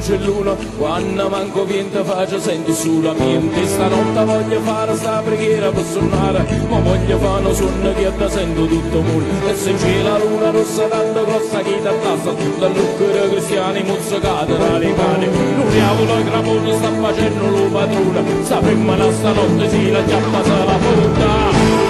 c'è luna, quando manco viento faccio senti sulla mia testa. Notte voglio fare sta preghiera per suonare, ma voglio fare un suono che ti sento tutto muro. E se c'è la luna rossa tanto grossa che ti attassa, tutta l'ucchera cristiani mozzicata tra le cane. Un diavolo craputo sta facendo lo padrone, sta femmina stanotte si la chiappa se la punta.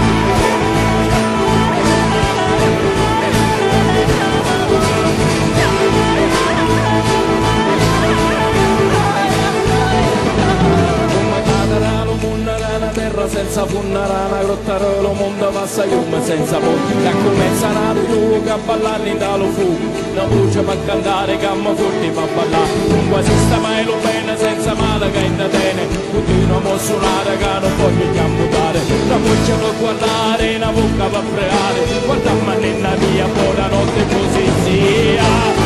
Senza funnarana, grottarolo, mondo passa chiume senza ponte. E comincia nato tu che a ballare dallo fuoco, una voce per cantare, camma forte per ballare. Non quasi sta mai lo bene senza male che in tene, continua a suonare che non voglio chiamare. Una voce per guardare, una bocca per pregare, guardamma nella mia buonanotte così sia.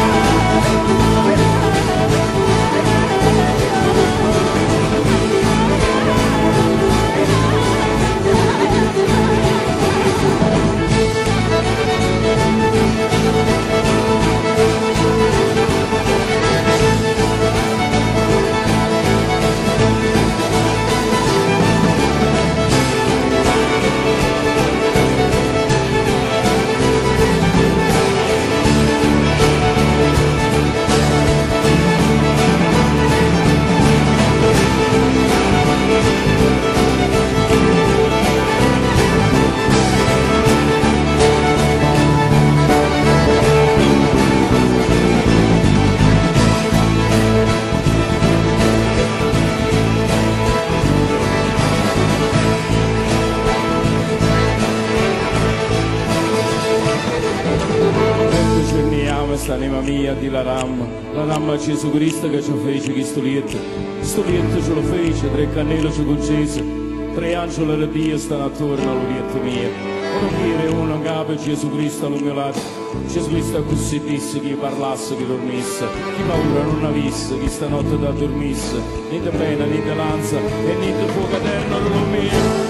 Anima mia di la ramma Gesù Cristo che ci fece questo lietto ce lo fece, 3 cannelle ci concese, 3 angeli di Dio stanno attorno allo lietto mio, uno dire uno capo Gesù Cristo allo mio lato, Gesù Cristo così disse che parlasse, che dormisse, chi paura non avesse, che stanotte da dormisse, niente pena, niente lanza e niente fuoco eterno non mio.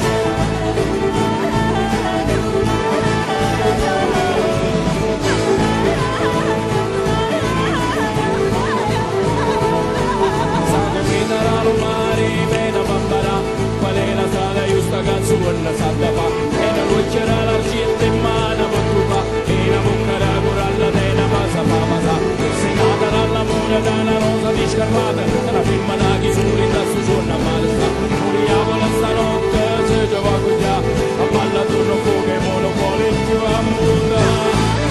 Canzone salta fa e la cucciera l'argento in mano con tu fa e la bocca da coralla della pasa fa se nata dall'amore da una rosa di scarpata la firma da chi subita su giorno a male sta muriamo stanotte se ci va così a balla turno Pokémon vuole più a mondo.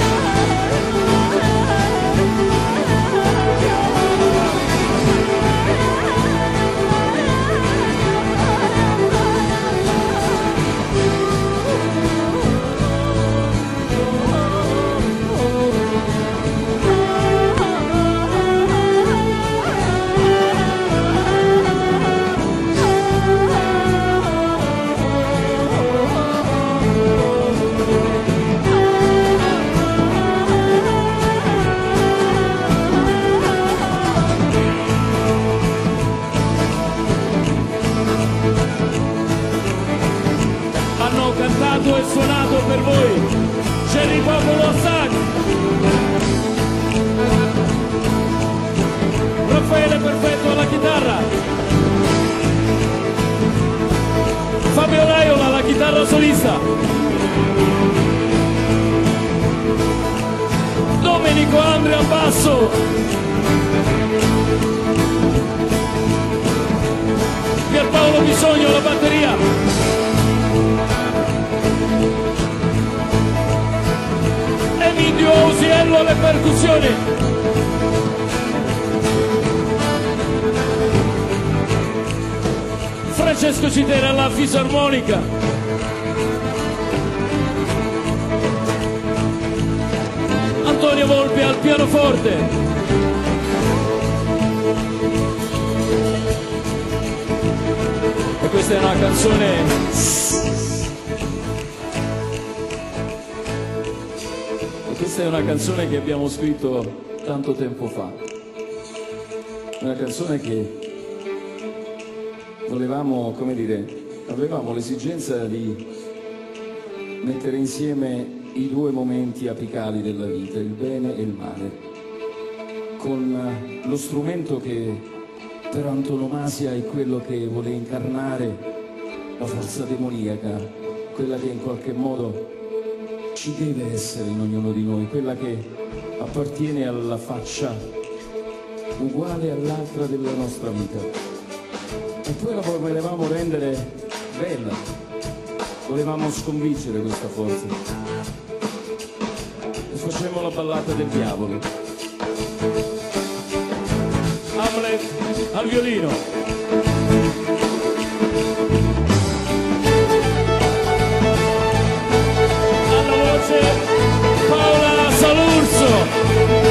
E suonato per voi c'è il popolo assai. Raffaele Perfetto alla chitarra, Fabio Laiola alla chitarra solista, Domenico Andrea al basso, Pierpaolo Bisogno alla batteria, Emidio Osiello alle percussioni, Francesco Citera alla fisarmonica, Antonio Volpi al pianoforte, e questa è una canzone. Questa è una canzone che abbiamo scritto tanto tempo fa, una canzone che volevamo, come dire, avevamo l'esigenza di mettere insieme i due momenti apicali della vita, il bene e il male, con lo strumento che per antonomasia è quello che vuole incarnare la forza demoniaca, quella che in qualche modo ci deve essere in ognuno di noi, quella che appartiene alla faccia uguale all'altra della nostra vita. E poi la volevamo rendere bella, volevamo sconfiggere questa forza. E facemmo la ballata del diavolo. Hamlet al violino. Alla voce Paola Salurso.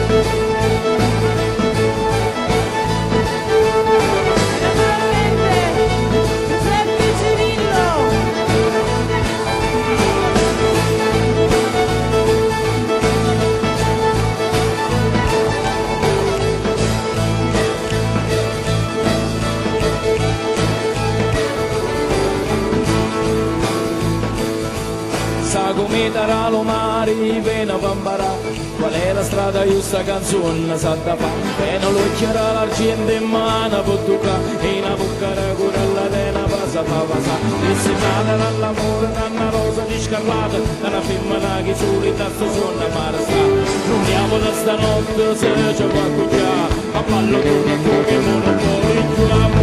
Come taralo mari, vena bambara, qual è la strada giusta canzone sa da fa, e non lo chiara l'argento in mano per toccare, e una buccara curella dena passa fa passa, e si nata dall'amore, una rosa di scarlata, una femmina che soli tasto suona mare sta, non andiamo da stanotte se c'è qualcosa, a ballo con un po' che non può